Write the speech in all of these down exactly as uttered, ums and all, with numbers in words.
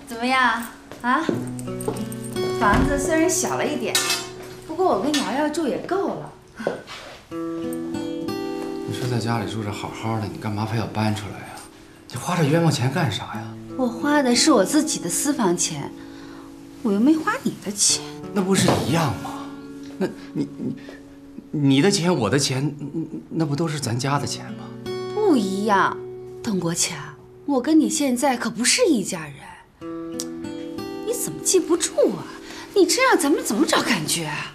怎么样啊？房子虽然小了一点，不过我跟瑶瑶住也够了。 你说在家里住着好好的，你干嘛非要搬出来呀？你花这冤枉钱干啥呀？ 我花的是我自己的私房钱，我又没花你的钱。 那不是一样吗？那你你你的钱，我的钱，那不都是咱家的钱吗？ 不一样，邓国强，我跟你现在可不是一家人。你怎么记不住啊？你这样咱们怎么找感觉啊？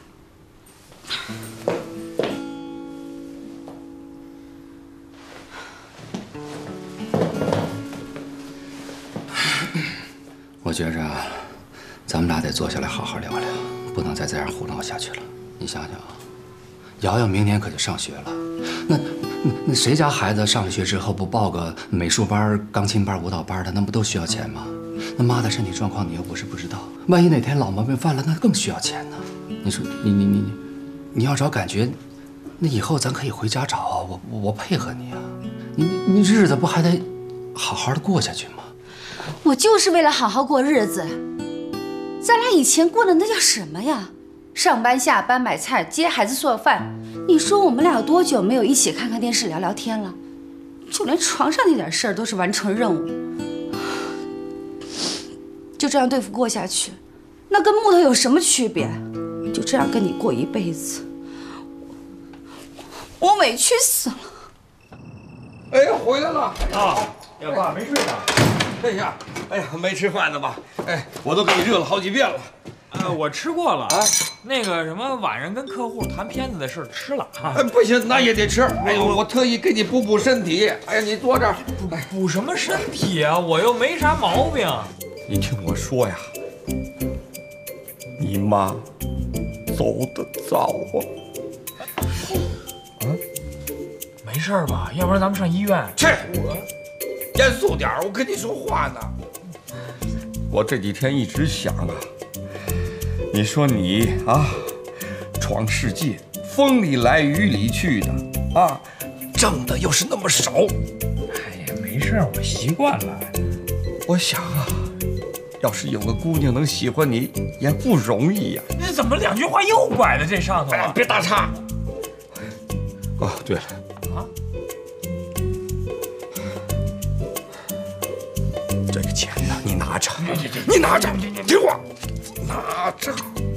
我觉着，咱们俩得坐下来好好聊聊，不能再这样胡闹下去了。你想想啊，瑶瑶明年可就上学了，那那那谁家孩子上了学之后不报个美术班、钢琴班、舞蹈班的，那不都需要钱吗？那妈的身体状况你又不是不知道，万一哪天老毛病犯了，那更需要钱呢。你说你你你你，你要找感觉，那以后咱可以回家找啊，我我我配合你啊，你你日子不还得好好的过下去吗？ 我就是为了好好过日子。咱俩以前过的那叫什么呀？上班下班买菜接孩子做饭，你说我们俩有多久没有一起看看电视聊聊天了？就连床上那点事儿都是完成任务。就这样对付过下去，那跟木头有什么区别？就这样跟你过一辈子，我委屈死了。 哎呀，回来了啊！呀，爸没睡呢。 哎呀，哎呀，没吃饭呢吧？哎，我都给你热了好几遍了。 呃，我吃过了。 啊， 那个什么，晚上跟客户谈片子的事吃了啊。 哎，不行，那也得吃。哎呦，我特意给你补补身体。哎呀，你坐这儿。哎， 补什么身体啊？我又没啥毛病。 你听我说呀，你妈走得早啊。 啊？没事吧？要不然咱们上医院。 去，我严肃点，我跟你说话呢。我这几天一直想啊，你说你啊，闯世界，风里来雨里去的啊，挣的又是那么少。 哎呀，没事，我习惯了。 我想啊，要是有个姑娘能喜欢你，也不容易呀。 你怎么两句话又拐到这上头啊？ 哎，别打岔。哦，对了， 啊， 这个钱呢，你拿着，你拿着，听话，拿着。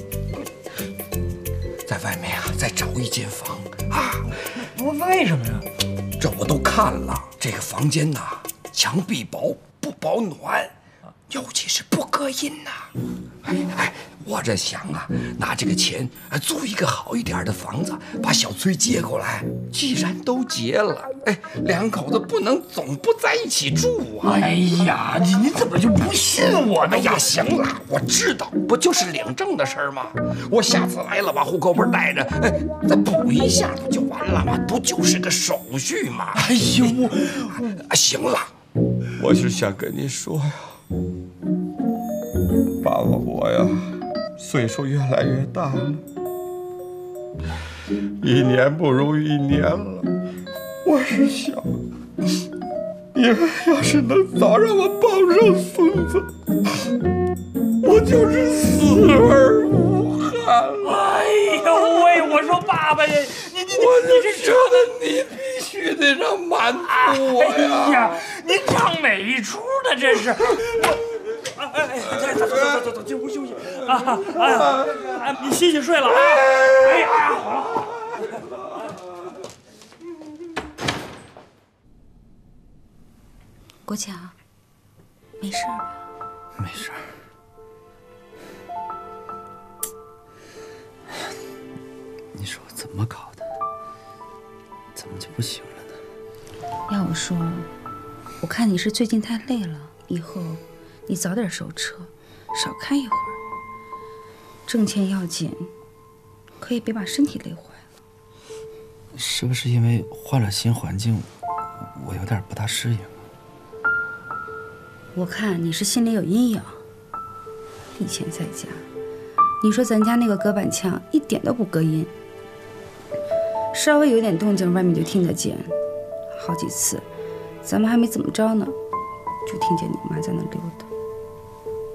在外面啊，再找一间房啊。 不是为什么呀？ 这我都看了，这个房间呐，墙壁薄，不保暖。尤其是不隔音呐、啊！哎哎，我这想啊，拿这个钱租一个好一点的房子，把小崔接过来。既然都结了，哎，两口子不能总不在一起住啊！ 哎呀，你你怎么就不信我呢？ 哎呀，行了，我知道，不就是领证的事儿吗？我下次来了把户口本带着，哎，再补一下不就完了吗？不就是个手续吗？ 哎呦，我、 啊、行了，我是想跟你说呀。爸爸，我呀，岁数越来越大了，一年不如一年了。我是想，你们要是能早让我抱上孙子，我就是死而无憾了。 哎呦喂！我说爸爸呀，你你你， 我就你觉得你必须得让满足我呀！ 哎呀，你唱哪一出呢？这是我。哎哎哎，走走走走走，进屋休息啊啊！哎，你洗洗睡了啊！哎呀，好了好了。 国强，没事吧？ 没事。你说我怎么搞的？怎么就不行了呢？ 要我说，我看你是最近太累了，以后你早点收车，少开一会儿。挣钱要紧，可以别把身体累坏了。 是不是因为换了新环境，我有点不大适应？ 我看你是心里有阴影。以前在家，你说咱家那个隔板墙一点都不隔音，稍微有点动静，外面就听得见。好几次，咱们还没怎么着呢，就听见你妈在那溜达。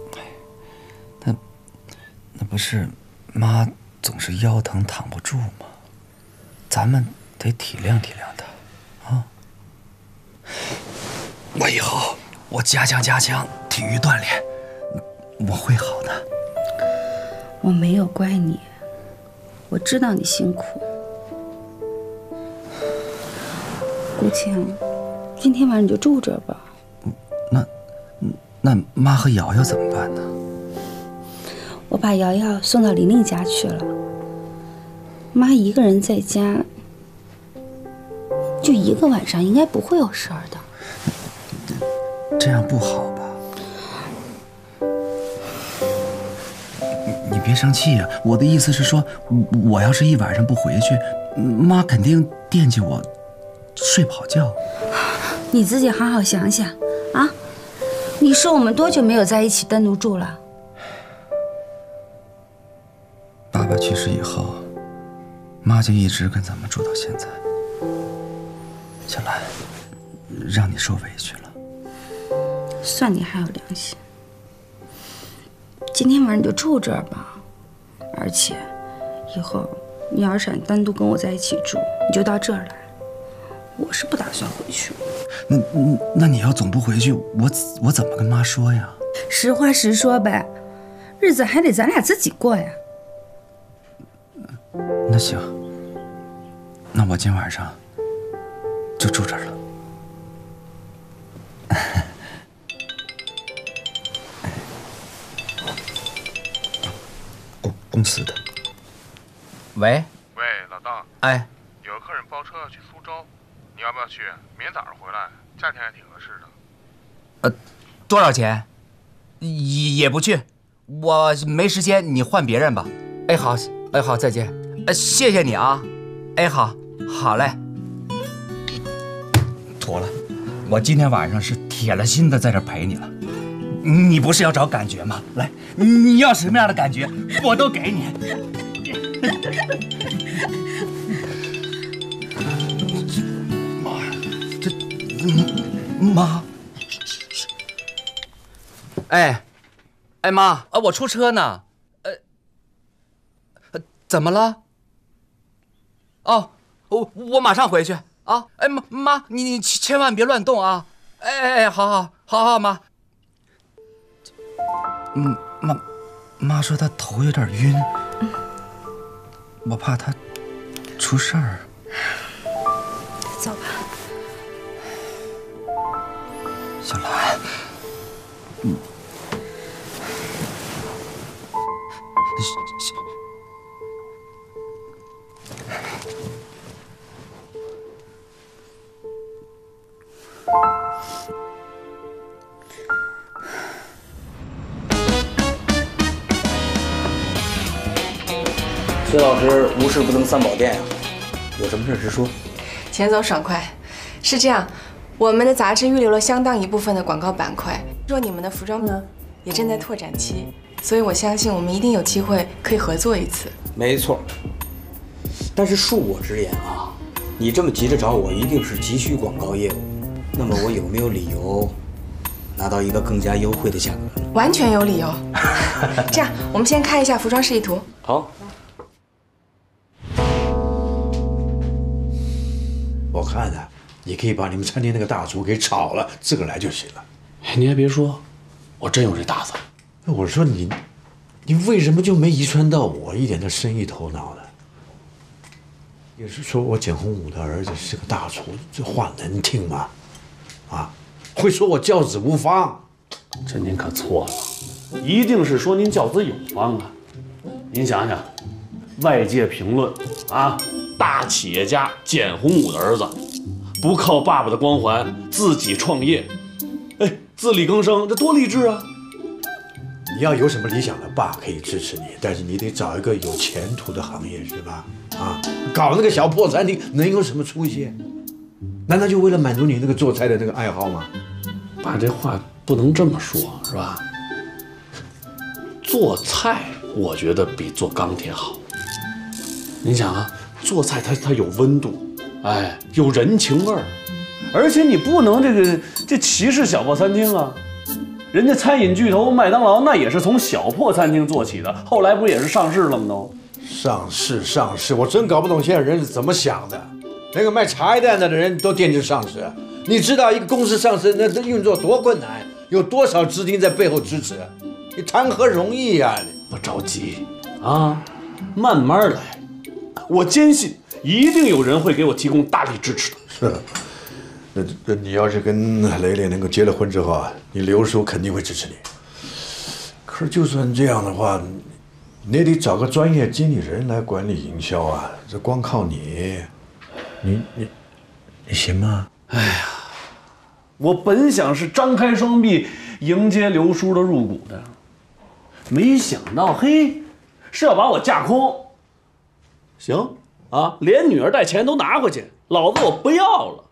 不是妈总是腰疼躺不住吗？咱们得体谅体谅她啊！我以后我加强加强体育锻炼，我会好的。 我没有怪你，我知道你辛苦。顾庆，今天晚上你就住这儿吧。 那那妈和瑶瑶怎么办呢？ 我把瑶瑶送到玲玲家去了。妈一个人在家，就一个晚上，应该不会有事儿的。 这样不好吧？你你别生气呀！我的意思是说，我要是一晚上不回去，妈肯定惦记我，睡不好觉。 你自己好好想想啊！你说我们多久没有在一起单独住了？ 爸爸去世以后，妈就一直跟咱们住到现在。小兰，让你受委屈了。 算你还有良心。今天晚上你就住这儿吧，而且以后你要是想单独跟我在一起住，你就到这儿来。我是不打算回去。 那那你要总不回去，我我怎么跟妈说呀？ 实话实说呗，日子还得咱俩自己过呀。 那行，那我今晚上就住这儿了。公公司的。 喂喂，老大。 哎， 有个客人包车要去苏州，你要不要去？明天早上回来，价钱还挺合适的。 呃，多少钱？也也不去，我没时间，你换别人吧。哎，好，哎好，再见。呃，谢谢你啊。哎，好，好嘞。妥了，我今天晚上是铁了心的在这陪你了。你不是要找感觉吗？来，你要什么样的感觉，我都给你。妈呀，这妈！哎，哎妈，啊，我出车呢。呃，呃怎么了？哦，我我马上回去啊！哎妈妈，你你千万别乱动啊！哎哎哎，好好好好妈。 嗯，妈，妈说她头有点晕，我怕她出事儿。 走吧， 小兰，嗯， 薛老师无事不登三宝殿呀，有什么事直说。 钱总爽快，是这样，我们的杂志预留了相当一部分的广告板块，说你们的服装呢也正在拓展期，所以我相信我们一定有机会可以合作一次。 没错，但是恕我直言啊，你这么急着找我，一定是急需广告业务。那么我有没有理由拿到一个更加优惠的价格呢？ 完全有理由。这样，我们先看一下服装示意图。 好。 我看呢，你可以把你们餐厅那个大厨给炒了，自个儿来就行了。 你还别说，我真有这打算。 我说你，你为什么就没遗传到我一点的生意头脑呢？也是说我简洪武的儿子是个大厨，这话能听吗？啊，会说我教子无方。 这您可错了，一定是说您教子有方啊。您想想，外界评论啊。大企业家简洪武的儿子，不靠爸爸的光环，自己创业，哎，自力更生，这多励志啊！ 你要有什么理想的，爸可以支持你，但是你得找一个有前途的行业，是吧？啊，搞那个小破餐厅能有什么出息？难道就为了满足你那个做菜的那个爱好吗？ 爸，这话不能这么说，是吧？做菜，我觉得比做钢铁好。您想啊。做菜它它有温度，哎，有人情味儿，而且你不能这个这歧视小破餐厅啊！ 人家餐饮巨头麦当劳那也是从小破餐厅做起的，后来不也是上市了吗？都上市上市，我真搞不懂现在人是怎么想的。那个卖茶叶蛋的人都惦记上市，你知道一个公司上市那那运作多困难，有多少资金在背后支持？你谈何容易呀、啊！ 不着急啊，慢慢来，我坚信一定有人会给我提供大力支持的。 是。那那你要是跟蕾蕾能够结了婚之后啊，你刘叔肯定会支持你。可是就算这样的话，你也得找个专业经理人来管理营销啊。这光靠你，你你你行吗？ 哎呀，我本想是张开双臂迎接刘叔的入股的，没想到嘿，是要把我架空。行啊，连女儿带钱都拿回去，老子我不要了。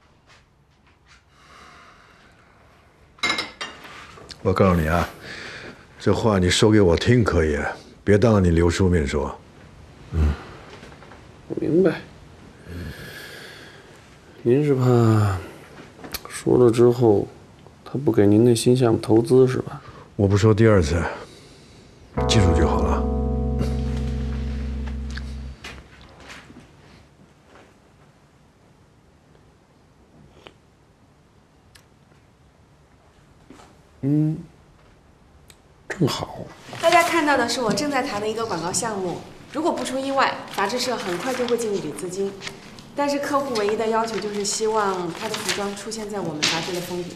我告诉你啊，这话你说给我听可以，别当着你刘叔面说。嗯， 我明白。您是怕说了之后，他不给您那新项目投资是吧？ 我不说第二次，记住就好了。 嗯，正好。 大家看到的是我正在谈的一个广告项目，如果不出意外，杂志社很快就会进一笔资金。但是客户唯一的要求就是希望他的服装出现在我们杂志的封底。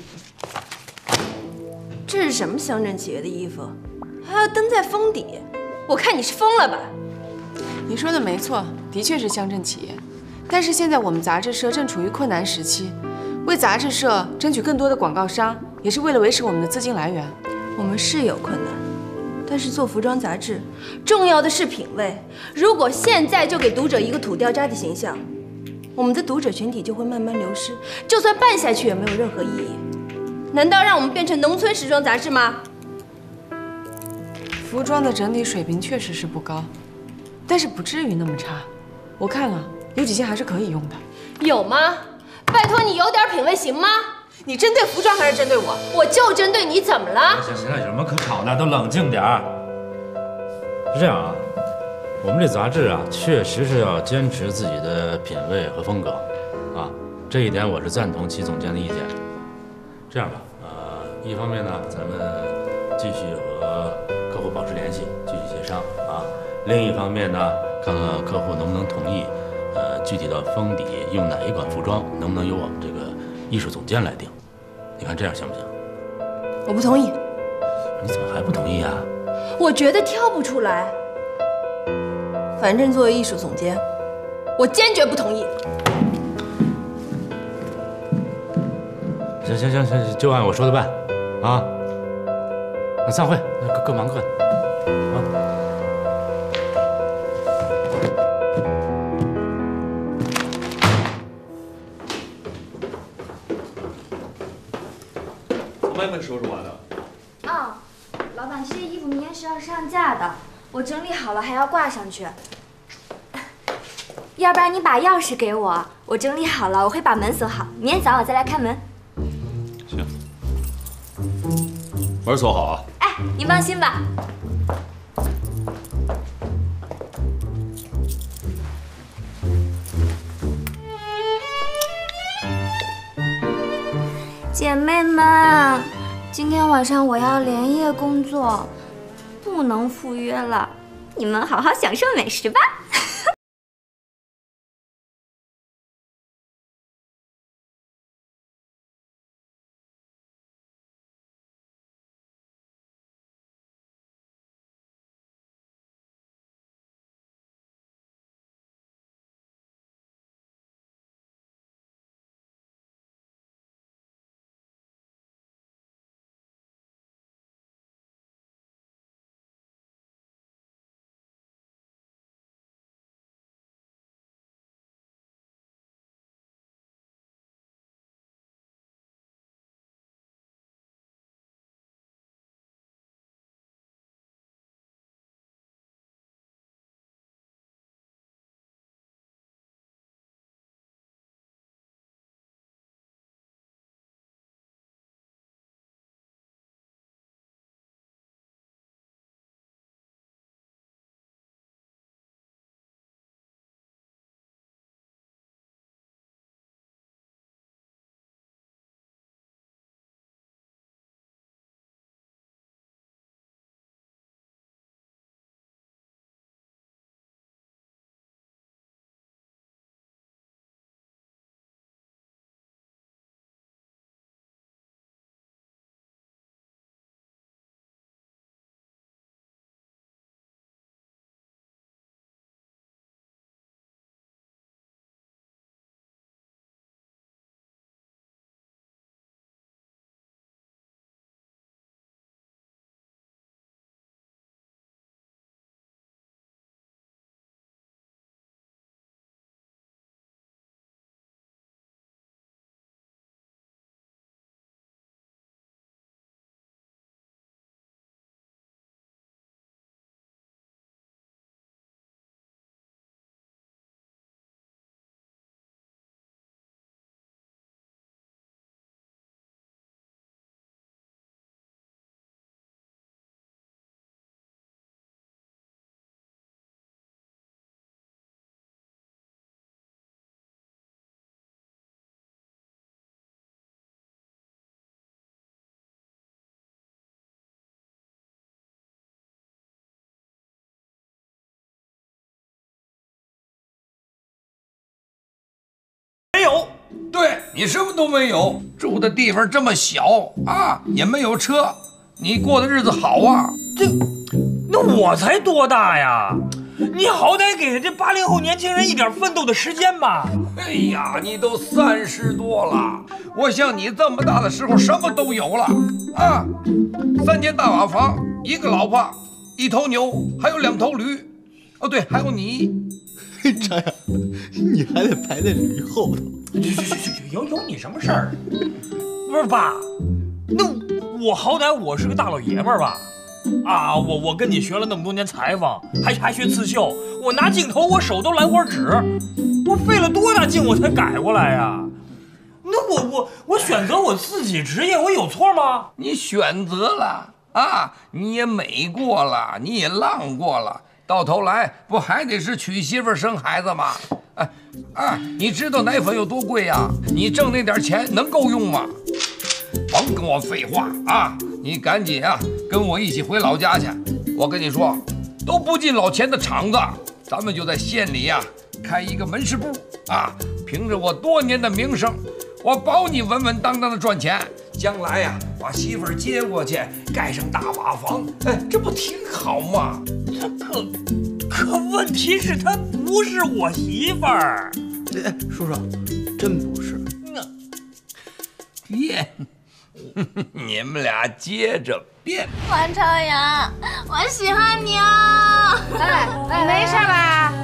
这是什么乡镇企业的衣服，还要登在封底？我看你是疯了吧？ 你说的没错，的确是乡镇企业。但是现在我们杂志社正处于困难时期，为杂志社争取更多的广告商，也是为了维持我们的资金来源。 我们是有困难，但是做服装杂志，重要的是品味。如果现在就给读者一个土掉渣的形象，我们的读者群体就会慢慢流失，就算办下去也没有任何意义。难道让我们变成农村时装杂志吗？ 服装的整体水平确实是不高，但是不至于那么差。我看了，有几件还是可以用的。 有吗？拜托你有点品味行吗？你针对服装还是针对我？我就针对你，怎么了？ 行行了，有什么可吵的？都冷静点儿。是这样啊，我们这杂志啊，确实是要坚持自己的品味和风格，啊，这一点我是赞同齐总监的意见。这样吧，呃，一方面呢，咱们继续和客户保持联系，继续协商啊；另一方面呢，看看客户能不能同意，呃，具体的封底用哪一款服装，能不能由我们这个艺术总监来定？你看这样行不行？ 我不同意。 你怎么还不同意啊？ 我觉得挑不出来。反正作为艺术总监，我坚决不同意。 行行行行，就按我说的办，啊。那散会，各各忙各的，啊。 外面说说完了。 哦，老板，这些衣服明天是要上架的，我整理好了还要挂上去。要不然你把钥匙给我，我整理好了，我会把门锁好，明天早上我再来开门。 行，门锁好啊。 哎，你放心吧。姐妹们，今天晚上我要连夜工作，不能赴约了。你们好好享受美食吧。 对你什么都没有，住的地方这么小啊，也没有车，你过的日子好啊？ 这，那我才多大呀？你好歹给这八零后年轻人一点奋斗的时间吧！ 哎呀，你都三十多了，我像你这么大的时候什么都有了啊！三间大瓦房，一个老婆，一头牛，还有两头驴。哦，对，还有你。 张扬，你还得排在驴后头。 去去去去，有有你什么事儿？不是爸，那我好歹我是个大老爷们儿吧？啊，我我跟你学了那么多年裁缝，还还学刺绣，我拿镜头我手都来会儿纸，我费了多大劲我才改过来呀？那我我我选择我自己职业，我有错吗？ 你选择了啊，你也美过了，你也浪过了，到头来不还得是娶媳妇生孩子吗？哎哎，你知道奶粉有多贵呀？你挣那点钱能够用吗？甭跟我废话啊！你赶紧啊，跟我一起回老家去。我跟你说，都不进老钱的厂子，咱们就在县里呀、啊、开一个门市部啊。凭着我多年的名声，我保你稳稳当当的赚钱。将来呀、啊，把媳妇儿接过去，盖上大瓦房，哎，这不挺好吗？ 这可可问题是，她不是我媳妇儿。 哎，叔叔，真不是。 变。你们俩接着变。 王朝阳，我喜欢你哦。 哎，你没事吧？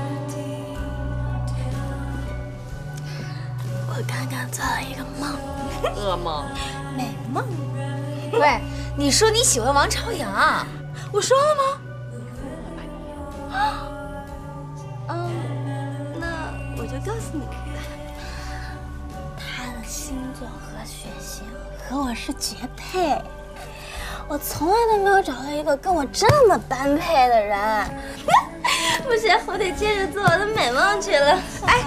我刚刚做了一个梦，噩梦，美梦。 喂，你说你喜欢王朝阳， 我说了吗？啊，嗯，那我就告诉你吧，他的星座和血型和我是绝配，我从来都没有找到一个跟我这么般配的人。不行，我得接着做我的美梦去了。哎，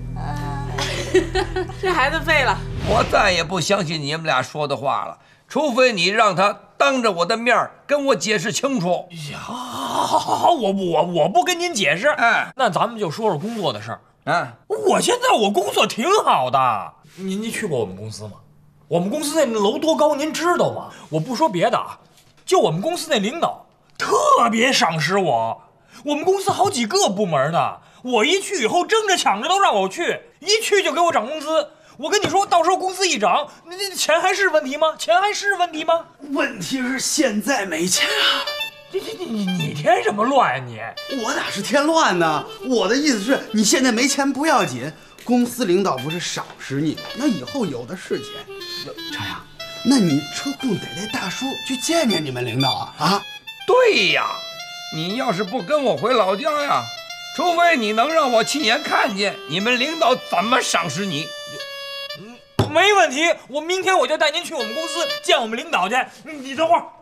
这孩子废了。 我再也不相信你们俩说的话了，除非你让他当着我的面跟我解释清楚。 呀，好好好，我我我不跟您解释。哎，那咱们就说说工作的事儿。 哎， 我现在我工作挺好的。您您去过我们公司吗？我们公司那楼多高，您知道吗？我不说别的啊，就我们公司那领导特别赏识我。我们公司好几个部门呢，我一去以后争着抢着都让我去，一去就给我涨工资。我跟你说，到时候工资一涨，那那钱还是问题吗？钱还是问题吗？ 问题是现在没钱啊！ 这这你你添什么乱呀你？ 我哪是添乱呢？我的意思是，你现在没钱不要紧，公司领导不是赏识你，那以后有的是钱。朝阳，那你抽空得带大叔去见见你们领导啊！啊， 对呀，你要是不跟我回老家呀，除非你能让我亲眼看见你们领导怎么赏识你。 没问题，我明天我就带您去我们公司见我们领导去。你等会儿。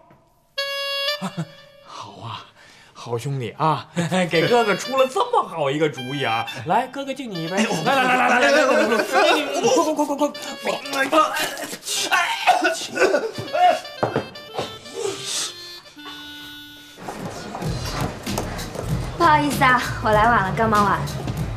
好啊，好兄弟啊，给哥哥出了这么好一个主意啊！来，哥哥敬你一杯。来来来来来来来，快快快快快快！ 不好意思啊，我来晚了，刚忙完。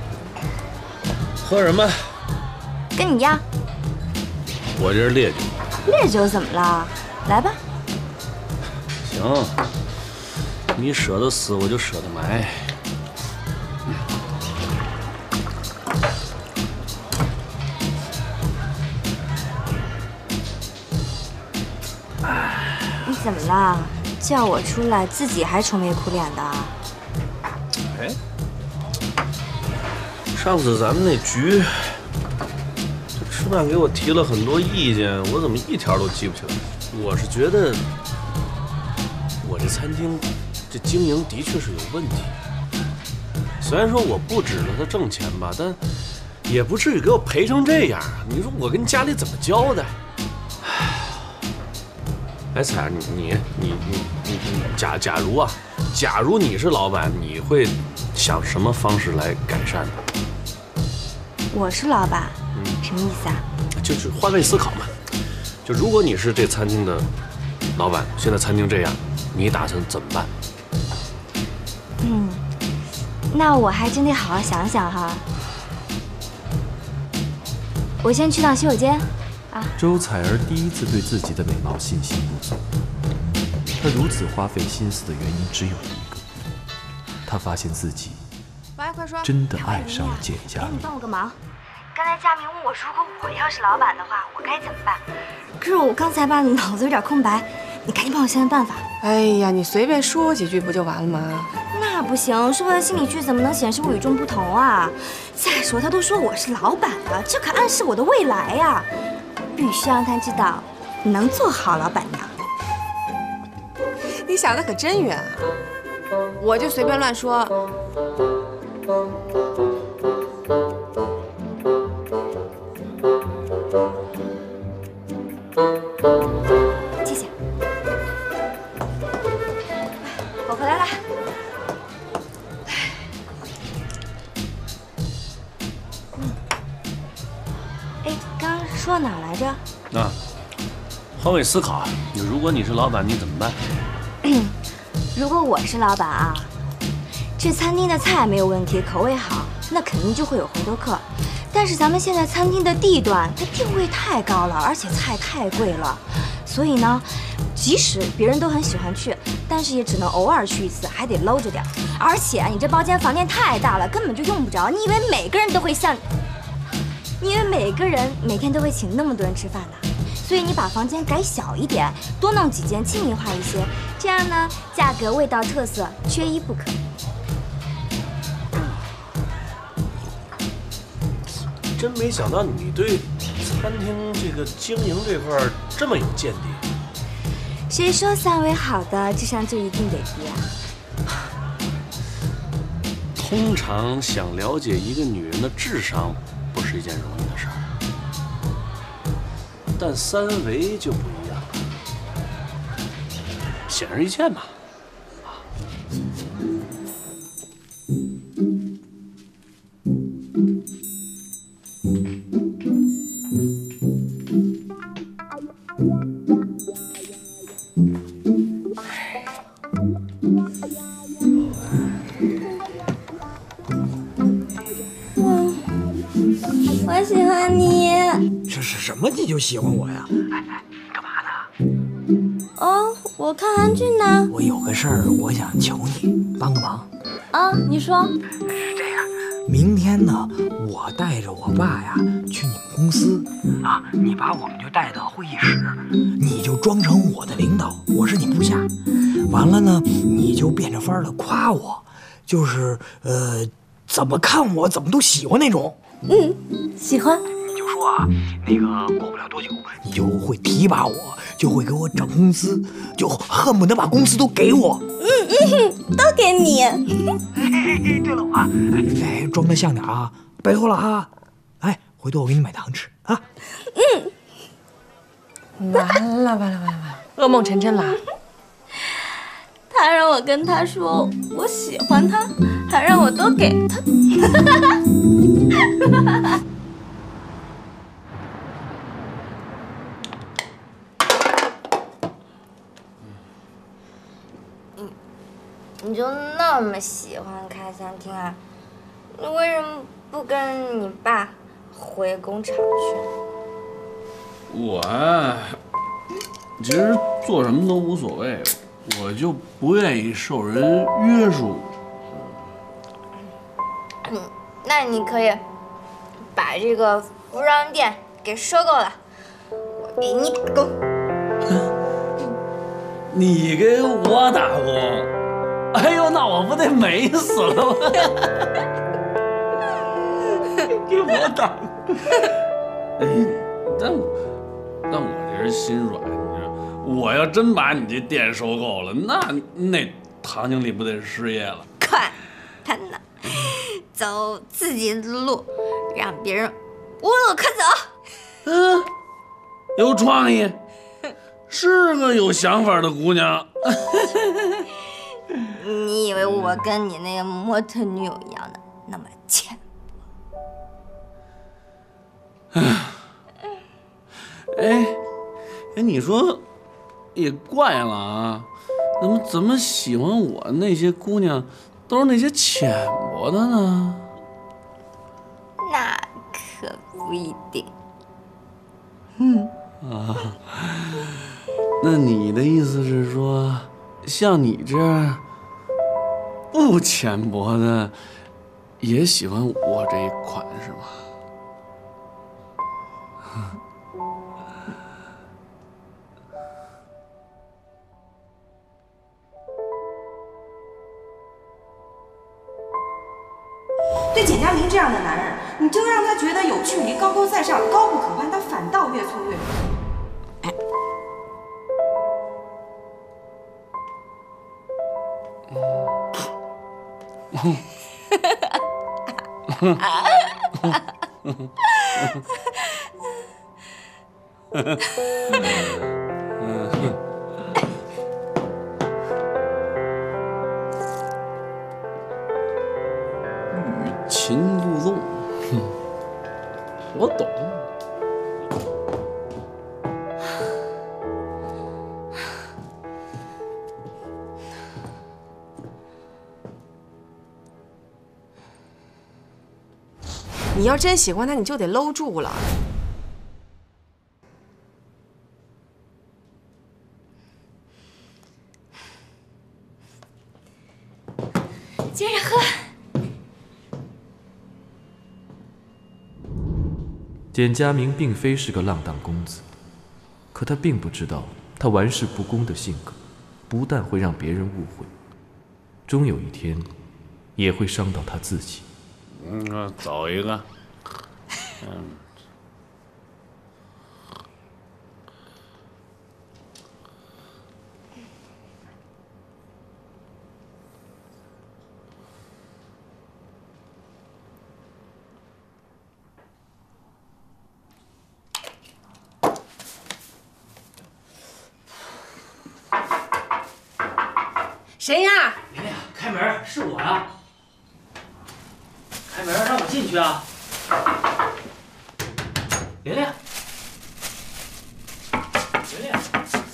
喝什么？ 跟你一样。 我这是烈酒。 烈酒怎么了？来吧。 行，你舍得死，我就舍得埋。 你怎么了？叫我出来，自己还愁眉苦脸的。 哎，上次咱们那局。吃饭给我提了很多意见，我怎么一条都记不起来？我是觉得我这餐厅这经营的确是有问题。虽然说我不指着他挣钱吧，但也不至于给我赔成这样啊！你说我跟家里怎么交代？哎，彩儿，你你你你你你，假假如啊，假如你是老板，你会想什么方式来改善呢？ 我是老板。什么意思啊？ 就是换位思考嘛。就如果你是这餐厅的老板，现在餐厅这样，你打算怎么办？ 嗯，那我还真得好好想想哈。 我先去趟洗手间。啊。 周采儿第一次对自己的美貌信心不足。她如此花费心思的原因只有一个，她发现自己真的爱上了简佳明。 你帮我个忙。刚才佳明问我，如果我要是老板的话，我该怎么办？可是我刚才吧，脑子有点空白，你赶紧帮我想想办法。 哎呀，你随便说几句不就完了吗？ 那不行，说的心理剧怎么能显示我与众不同啊？再说他都说我是老板了，这可暗示我的未来呀，必须让他知道能做好老板娘。 你想的可真远啊！我就随便乱说。 谢谢。我回来了。嗯。哎，刚刚说到哪来着？ 啊，换位思考，如果你是老板，你怎么办？ 如果我是老板啊，这餐厅的菜没有问题，口味好，那肯定就会有回头客。但是咱们现在餐厅的地段，它定位太高了，而且菜太贵了，所以呢，即使别人都很喜欢去，但是也只能偶尔去一次，还得搂着点。而且你这包间房间太大了，根本就用不着。你以为每个人都会像？你以为每个人每天都会请那么多人吃饭呢？所以你把房间改小一点，多弄几间，亲民化一些，这样呢，价格、味道、特色缺一不可。 真没想到你对餐厅这个经营这块这么有见地。 谁说三围好的智商就一定得低啊？ 通常想了解一个女人的智商，不是一件容易的事儿。但三围就不一样了，显而易见嘛。 我喜欢你。 这是什么？你就喜欢我呀？哎哎，你干嘛呢？ 哦，我看韩剧呢。 我有个事儿，我想求你帮个忙。 啊，你说。 是这样，明天呢，我带着我爸呀去你们公司啊，你把我们就带到会议室，你就装成我的领导，我是你部下。完了呢，你就变着法儿的夸我，就是呃，怎么看我怎么都喜欢那种。 嗯，喜欢。 你就说啊，那个过不了多久，你就会提拔我，就会给我涨工资，就恨不得把公司都给我。 嗯嗯，都给你。 哎对了啊，哎，装得像点啊，拜托了啊。哎，回头我给你买糖吃啊。 嗯。完了完了完了完了，噩梦成真了。 他让我跟他说我喜欢他，还让我都给他。你你就那么喜欢开餐厅啊？你为什么不跟你爸回工厂去？ 我啊，其实做什么都无所谓。我就不愿意受人约束。 嗯，那你可以把这个服装店给收购了，我给你打工。 你给我打工？哎呦，那我不得美死了吗？给我打工？哎，但但我这人心软。我要真把你这店收购了，那那唐经理不得失业了？ 快，潘娜，走自己的路，让别人无路可走。 嗯，有创意，是个有想法的姑娘。 你以为我跟你那个模特女友一样的那么浅薄？哎，哎，你说。也怪了啊，怎么怎么喜欢我那些姑娘，都是那些浅薄的呢？ 那可不一定。 嗯。 啊，那你的意思是说，像你这样不浅薄的，也喜欢我这一款是吗？ 对简佳明这样的男人，你就让他觉得有距离、高高在上、高不可攀，他反倒越挫越勇。 欲擒故纵，我懂。 你要真喜欢他，你就得搂住了。 接着喝。 简佳明并非是个浪荡公子，可他并不知道，他玩世不恭的性格，不但会让别人误会，终有一天，也会伤到他自己。 嗯，走一个。嗯。 谁呀？ 玲玲，开门，是我呀。开门，让我进去啊！玲玲，玲玲，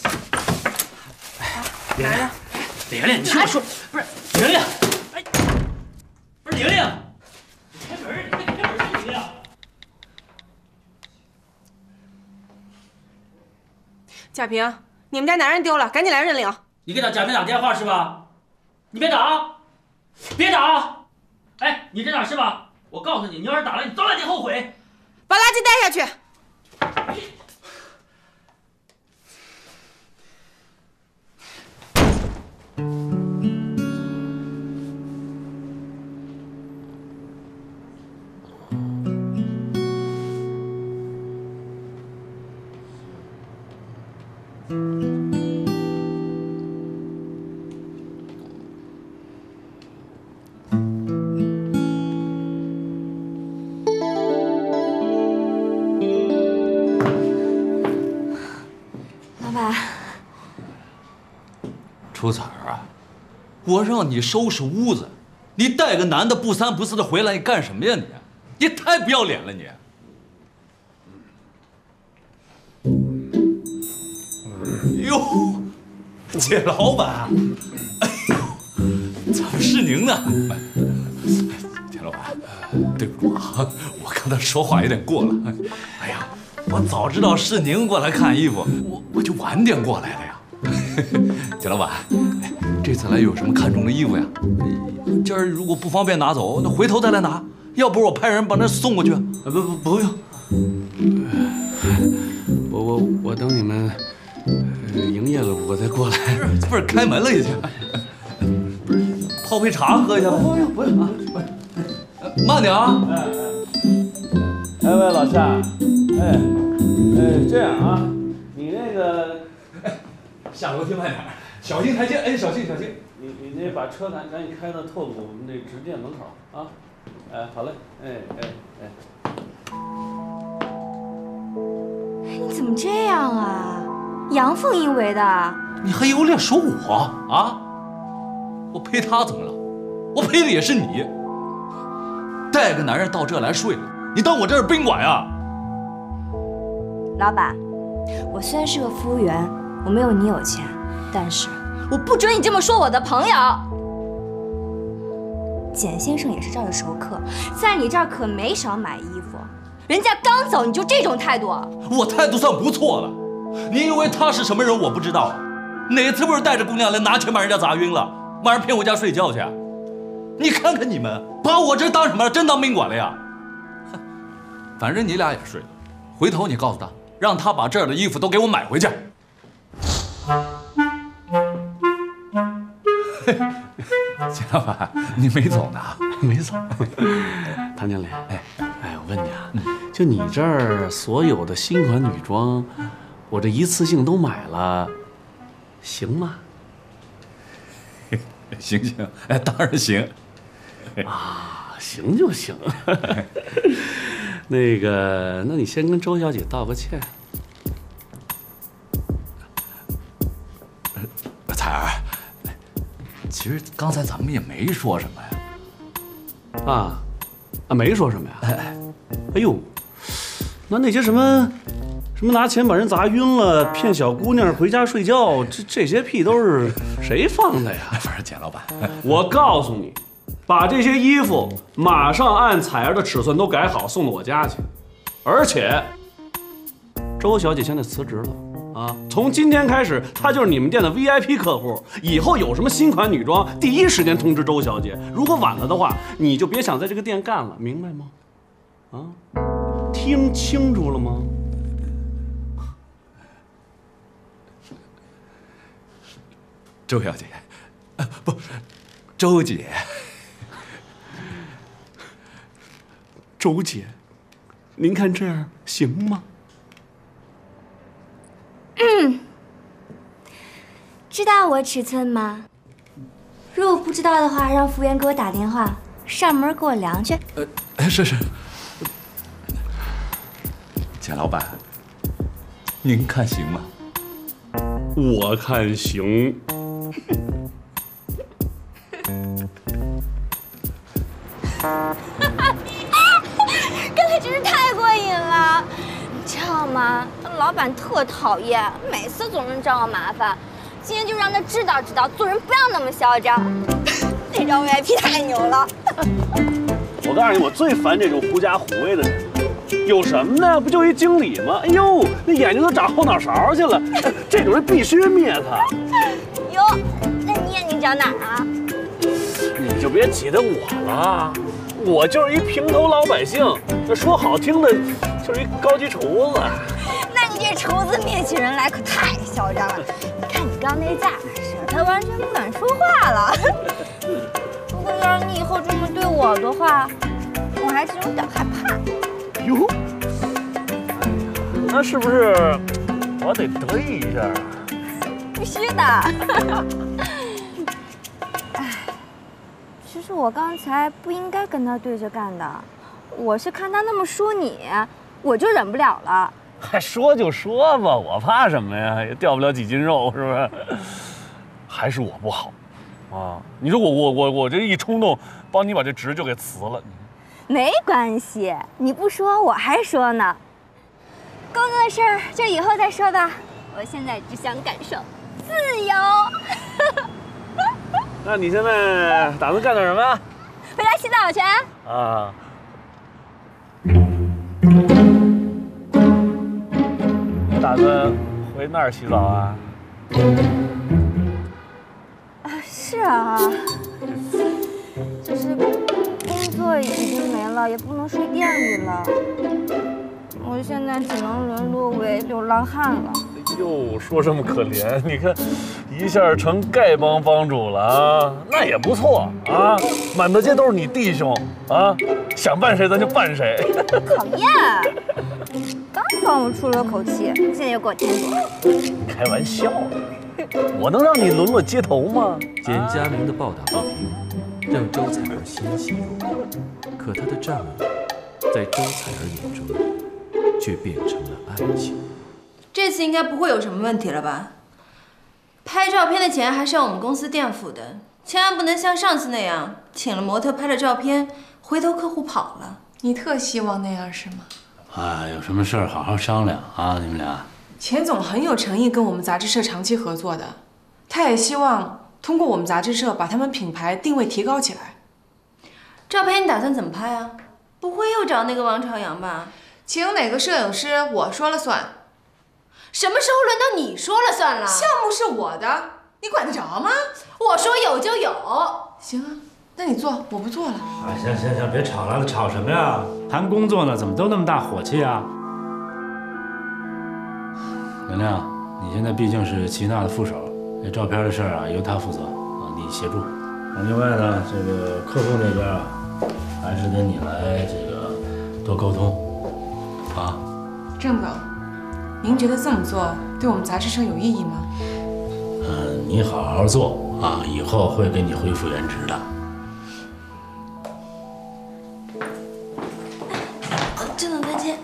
玲玲，玲玲，你听我说，不是玲玲，哎，不是玲玲，你开门，你快开门啊，玲玲。 贾平，你们家男人丢了，赶紧来认领。 你给贾平打电话是吧？你别打，别打！哎，你在哪是吧？我告诉你，你要是打了，你早晚得后悔。 把垃圾带下去。 出彩儿啊！我让你收拾屋子，你带个男的不三不四的回来，你干什么呀你？你太不要脸了你！哟，简老板，哎呦，怎么是您呢？简老板，对不住啊，我刚才说话有点过了。哎呀，我早知道是您过来看衣服，我我就晚点过来了呀。简老板，这次来有什么看中的衣服呀？今儿如果不方便拿走，那回头再来拿。要不我派人把那送过去。不不不用， 我我我等你们呃营业了，我再过来。 不是不是开门了已经。不是泡杯茶喝一下吧。不用不用啊，慢点啊。 哎哎，喂，老夏，哎哎，这样啊，你那个。 下楼梯慢点，小心台阶，哎，小心小心。 你你那把车赶赶紧开到透谷那直店门口啊！哎，好嘞，哎哎哎。 你怎么这样啊？阳奉阴违的。 你还有脸说我啊？我陪他怎么了？我陪的也是你。带个男人到这来睡了，你当我这是宾馆呀？ 老板，我虽然是个服务员。我没有你有钱，但是我不准你这么说我的朋友。简先生也是这儿的熟客，在你这儿可没少买衣服。 人家刚走你就这种态度？ 我态度算不错了。你以为他是什么人我不知道啊？哪次不是带着姑娘来拿钱把人家砸晕了，晚上骗回家睡觉去？你看看你们，把我这当什么了？真当宾馆了呀？反正你俩也睡了，回头你告诉他，让他把这儿的衣服都给我买回去。钱老板，你没走呢？ 没走。谭经理，哎哎，我问你啊，就你这儿所有的新款女装，我这一次性都买了，行吗？ 行行，哎，当然行。 啊，行就行。那个，那你先跟周小姐道个歉。 彩儿，其实刚才咱们也没说什么呀。 啊，啊，没说什么呀。哎，哎呦，那那些什么，什么拿钱把人砸晕了，骗小姑娘回家睡觉，这这些屁都是谁放的呀？ 反正钱老板， 我告诉你。把这些衣服马上按彩儿的尺寸都改好，送到我家去。而且，周小姐现在辞职了啊，从今天开始，她就是你们店的 V I P 客户。以后有什么新款女装，第一时间通知周小姐。如果晚了的话，你就别想在这个店干了，明白吗？啊，听清楚了吗？ 周小姐，啊、不，周姐。 周姐，您看这样行吗？ 嗯，知道我尺寸吗？如果不知道的话，让服务员给我打电话，上门给我量去。 呃，哎，是是。钱老板，您看行吗？ 我看行。 刚才真是太过瘾了，你知道吗？老板特讨厌，每次总是找我麻烦。今天就让他知道知道，做人不要那么嚣张。这张 V I P 太牛了！ 我告诉你，我最烦这种狐假虎威的人。有什么呢？不就一经理吗？哎呦，那眼睛都长后脑勺去了，这种人必须灭他。 哟，那你眼睛长哪儿啊？ 你就别挤兑我了。我就是一平头老百姓，那说好听的，就是一高级厨子。 那你这厨子灭起人来可太嚣张了！你看你刚那架势，他完全不敢说话了。不过要是你以后这么对我的话，我还真有点害怕。 哟，那是不是我得得意一下？ 必须的。哎。其实我刚才不应该跟他对着干的，我是看他那么说你，我就忍不了了。 还说就说吧，我怕什么呀？也掉不了几斤肉，是不是？还是我不好啊！你说我我我我这一冲动，帮你把这职就给辞了。 没关系，你不说我还说呢。工作的事儿就以后再说吧，我现在只想感受自由。 那你现在打算干点什么呀？ 回家洗澡去。 啊。你打算回那儿洗澡啊？ 啊，是啊，就是工作已经没了，也不能睡店里了。我现在只能沦落为流浪汉了。 哟，说这么可怜，你看，一下成丐帮帮主了啊，那也不错啊，满大街都是你弟兄啊，想办谁咱就办谁。 讨厌！刚帮我出了口气，现在又给我添堵。 开玩笑的，我能让你沦落街头吗？ 简佳明的暴打不平，让周采儿欣喜若狂，可他的战友在周采儿眼中却变成了爱情。 这次应该不会有什么问题了吧？拍照片的钱还是要我们公司店付的，千万不能像上次那样，请了模特拍了照片，回头客户跑了。 你特希望那样是吗？ 啊，有什么事儿好好商量啊，你们俩。 钱总很有诚意跟我们杂志社长期合作的，他也希望通过我们杂志社把他们品牌定位提高起来。照片你打算怎么拍啊？不会又找那个王朝阳吧？ 请哪个摄影师我说了算。 什么时候轮到你说了算了？ 项目是我的，你管得着吗？ 我说有就有。 行啊，那你做，我不做了。 啊，行行行，别吵了，吵什么呀？谈工作呢，怎么都那么大火气啊？亮亮，你现在毕竟是齐娜的副手，这照片的事儿啊，由他负责啊，你协助。另外呢，这个客户那边啊，还是跟你来这个多沟通啊。 郑总，您觉得这么做对我们杂志社有意义吗？ 嗯，你好好做啊，以后会给你恢复原职的。 郑总再见。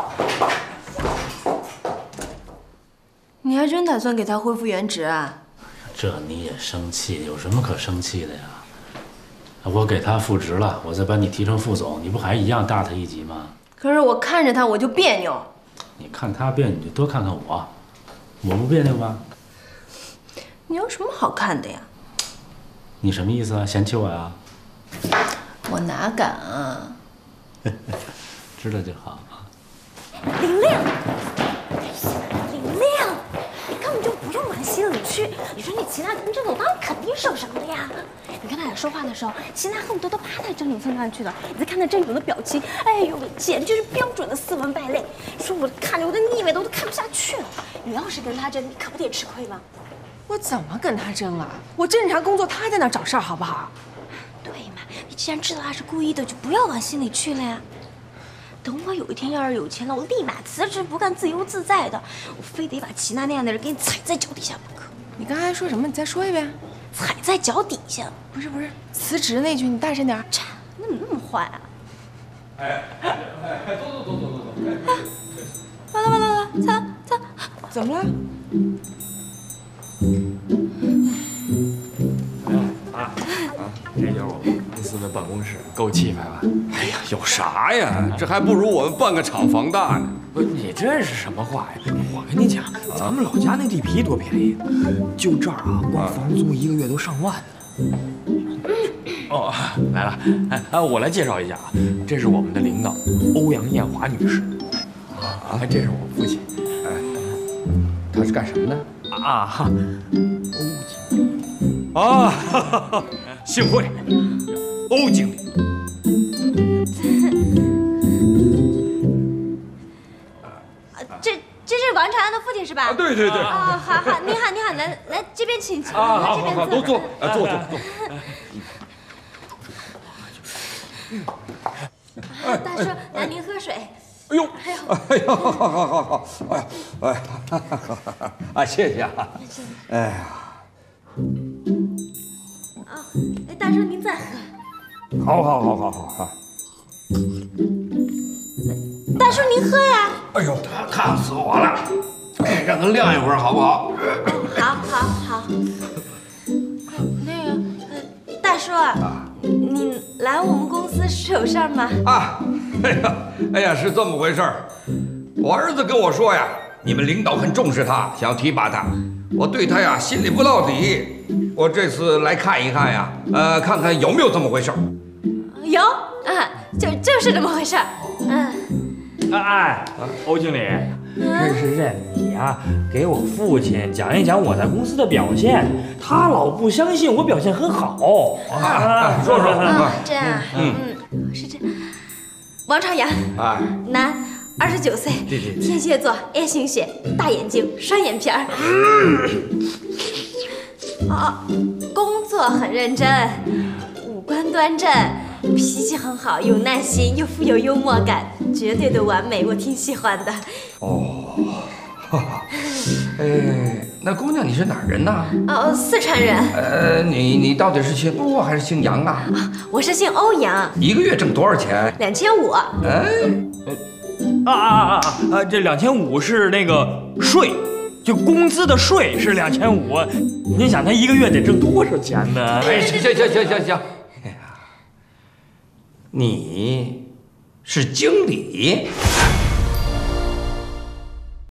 你还真打算给他恢复原职啊？ 这你也生气？有什么可生气的呀？我给他复职了，我再把你提成副总，你不还一样大他一级吗？ 可是我看着他我就别扭。 你看他别扭，你就多看看我，我不别扭吗？ 你有什么好看的呀？ 你什么意思啊？嫌弃我呀？ 我哪敢啊！ 知道就好。 林亮，林亮，你根本就不用往心里去。你说你齐娜跟郑总当然肯定受伤了呀。你跟他俩说话的时候，齐娜恨不得都趴在郑总身上去了。你再看那郑总的表情，哎呦，简直是标准的斯文败类。说我看着我的腻味都都看不下去了。你要是跟他争，你可不得吃亏吗？ 我怎么跟他争啊？我正常工作，他在那找事儿，好不好？ 对嘛，你既然知道他是故意的，就不要往心里去了呀。等我有一天要是有钱了，我立马辞职，不干自由自在的，我非得把齐娜那样的人给你踩在脚底下不可。 你刚才说什么？你再说一遍。 踩在脚底下。 不是不是，辞职那句你大声点。 切，你怎么那么坏啊？ 哎哎哎，走走走走走走。 完了完了完了，走走。 怎么了？ 啊啊！这就是我们公司的办公室，够气派吧？哎呀，有啥呀？这还不如我们办个厂房大呢。 不，你这是什么话呀？我跟你讲，咱们老家那地皮多便宜，就这儿啊，光房租一个月都上万呢。哦，来了，哎啊，我来介绍一下啊，这是我们的领导欧阳艳华女士，啊，这是我父亲， 哎，他是干什么的？ 啊哈，欧经理啊，哈哈哈，幸会，欧经理。 这这是王长安的父亲是吧？ 啊，对对对。 啊，好好，你好你好，来来这边请，请啊，好这边好好，都坐，啊，坐坐坐。 大叔，来您喝水。 哎呦，哎呦，好好好好，哎哎，啊，谢谢啊，哎呀， 啊，哎，大叔您再喝。 好好好好好好。 大叔您喝呀。 哎呦，烫死我了，哎，让它晾一会儿好不好？ 好，好，好。那个，呃，大叔，你来我们公司是有事儿吗？ 啊，哎呀，哎呀，是这么回事儿。我儿子跟我说呀，你们领导很重视他，想要提拔他。我对他呀心里不落底，我这次来看一看呀，呃，看看有没有这么回事儿。 有啊，就就是这么回事儿。嗯。 哎，欧经理，这是任你啊，给我父亲讲一讲我在公司的表现。他老不相信我表现很好啊。 说说啊，这样，嗯嗯，是这。王朝阳， 哎， 男，二十九岁， 对对对， 天蝎座 A 型血，大眼睛，双眼皮儿。啊，工作很认真，五官端正，脾气很好，有耐心，又富有幽默感，绝对的完美，我挺喜欢的。 哦，哈哈，哎，那姑娘你是哪儿人呐？ 哦，四川人。 呃，你你到底是姓欧还是姓杨啊？ 啊，我是姓欧阳。 一个月挣多少钱？ 两千五。 哎， 啊啊啊啊！这两千五是那个税。就工资的税是两千五，您想他一个月得挣多少钱呢？ 哎，行行行行行行，哎呀，你是经理。